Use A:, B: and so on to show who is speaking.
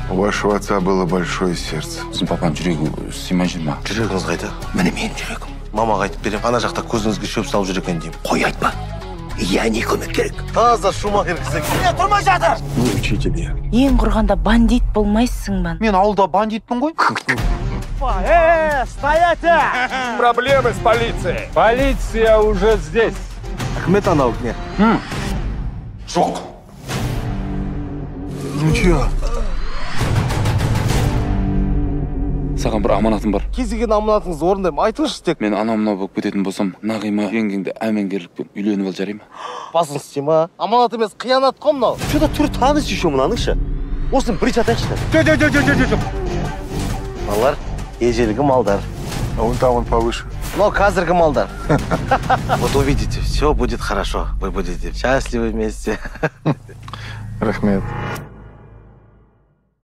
A: У вашего отца было большое сердце.
B: Сіздің папаның жүрегі сыймай жүр ма?
C: Жүрегіңіз қайда? Міне менің жүрегім. Мамаға айтып берем, ана жақта көзіңізге шөп салып жүр екен деймін.
D: Қой айтма. Я не көмек керек.
C: Таза шумахер кісі.
D: Не тұрмай жатыр!
C: Ну, учитель я.
E: Ең құрғанда бандит болмайсың ба?
F: Мен ауылда бандитпін ғой.
D: Стоять!
G: Проблемы с полицией. Полиция уже здесь.
C: Ахмет анау не.
B: Жоқ.
C: Ну чё?
B: Саған бір аманатым бар.
C: Кез келген аманатыңызды орындаймын. Айтыңызшы тек.
B: Мен анау-мынау болып кететін болсам, Нағима жеңгеңді әмеңгерлікпен үйленіп ал жарай ма?
C: Басыңыз тиме, а? Аманат емес, қиянат қой мынау.
D: Что-то түрі таныс еще мынаныңшы. Осыны бір жатайықшы.
G: Жоқ.
C: Малар, ежелгі малдар.
A: А вон там он повыше.
C: Но қазіргі малдар. Вот увидите, все будет хорошо. Вы будете счастливы вместе.
A: Рахмет.